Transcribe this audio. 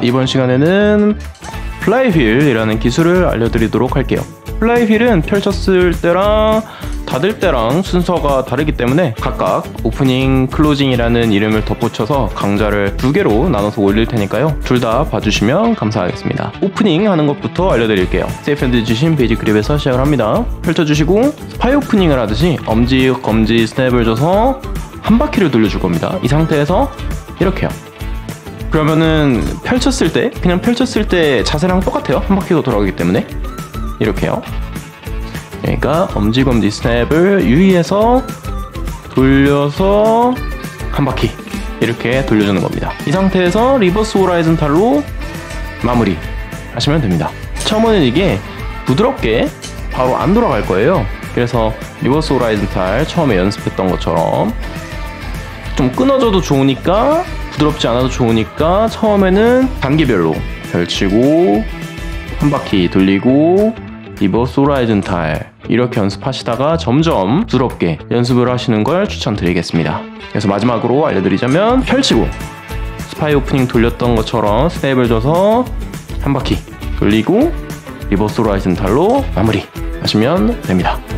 이번 시간에는 플라이휠이라는 기술을 알려드리도록 할게요. 플라이휠은 펼쳤을 때랑 닫을 때랑 순서가 다르기 때문에 각각 오프닝, 클로징이라는 이름을 덧붙여서 강좌를 2개로 나눠서 올릴 테니까요. 둘 다 봐주시면 감사하겠습니다. 오프닝 하는 것부터 알려드릴게요. 세이프핸드 주신 베이직 그립에서 시작을 합니다. 펼쳐주시고 스파이 오프닝을 하듯이 엄지, 검지, 스냅을 줘서 한 바퀴를 돌려줄 겁니다. 이 상태에서 이렇게요. 그러면은 펼쳤을 때, 그냥 펼쳤을 때 자세랑 똑같아요. 한 바퀴가 돌아가기 때문에 이렇게요. 그러니까 엄지, 검지, 스냅을 유의해서 돌려서 한 바퀴 이렇게 돌려주는 겁니다. 이 상태에서 리버스 호라이즌탈로 마무리 하시면 됩니다. 처음에는 이게 부드럽게 바로 안 돌아갈 거예요. 그래서 리버스 호라이즌탈 처음에 연습했던 것처럼 좀 끊어져도 좋으니까, 부드럽지 않아도 좋으니까 처음에는 단계별로 펼치고 한 바퀴 돌리고 리버스 호라이즌탈 이렇게 연습하시다가 점점 부드럽게 연습을 하시는 걸 추천드리겠습니다. 그래서 마지막으로 알려드리자면 펼치고 스파이 오프닝 돌렸던 것처럼 스냅을 줘서 한 바퀴 돌리고 리버스 호라이즌탈로 마무리 하시면 됩니다.